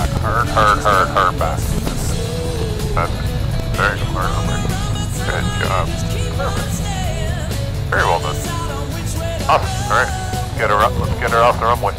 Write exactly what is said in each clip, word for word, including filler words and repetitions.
back. Hard, hard, hard, hard back. That's it. Very good, hard over. Good job. Very well done. Awesome. Alright. Get her up. Let's get her off the runway.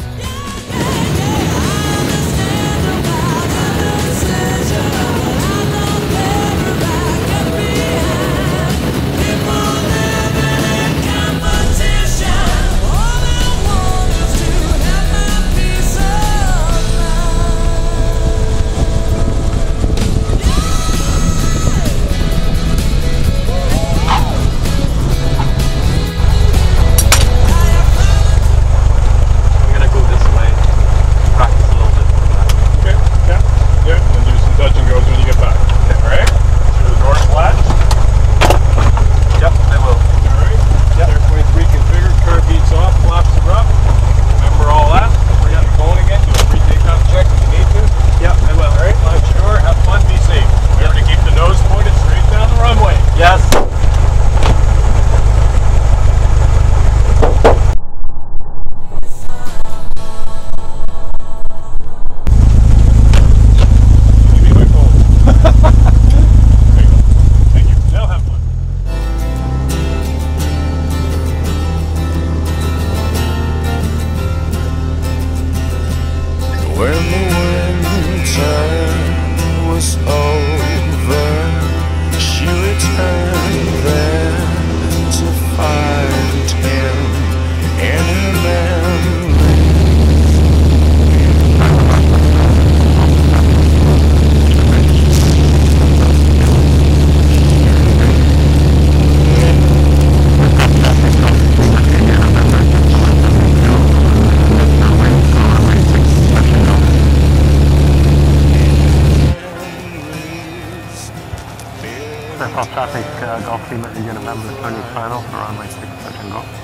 Off traffic uh, golf team that you're going to remember the Tony final around like six touch and golf.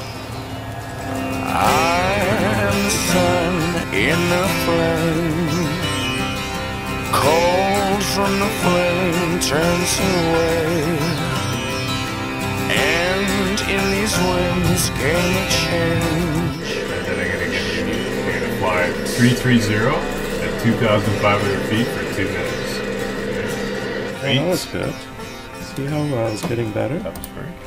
I am the sun in the flame, cold from the flame turns away, and in these winds gain a change. And then I'm going to get you, you're going to fly three three zero at two thousand five hundred feet for two minutes. Oh, that was good. See how uh, it's getting better? That was very good.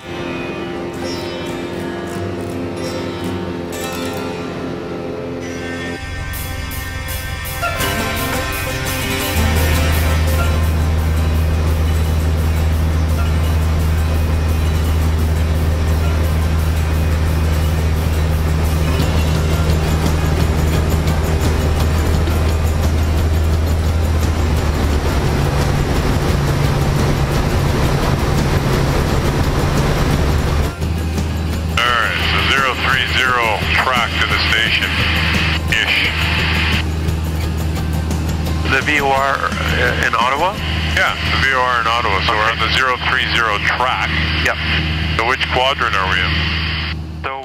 The V O R in Ottawa? Yeah, the V O R in Ottawa, so okay. we're on the zero three zero track. Yep. So which quadrant are we in? So...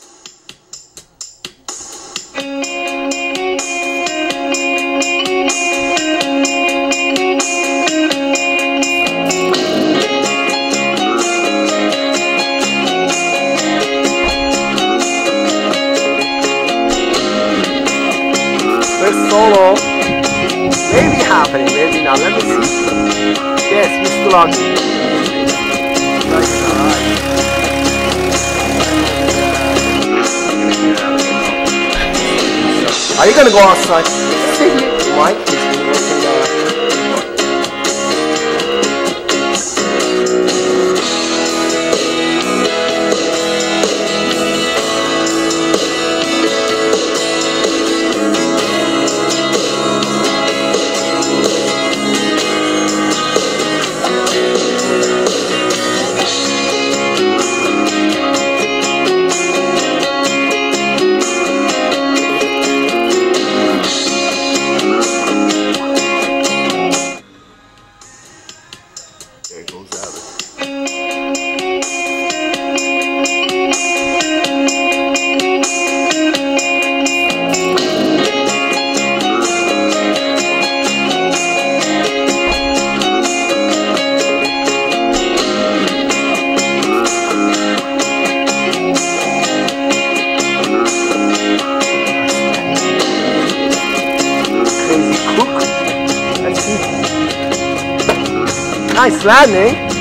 First solo. Maybe happening, maybe not. Let me see. Yes, we're still on. Nice, alright. Are you gonna go outside? See, Mike is working there. cook. Let's see. Nice landing.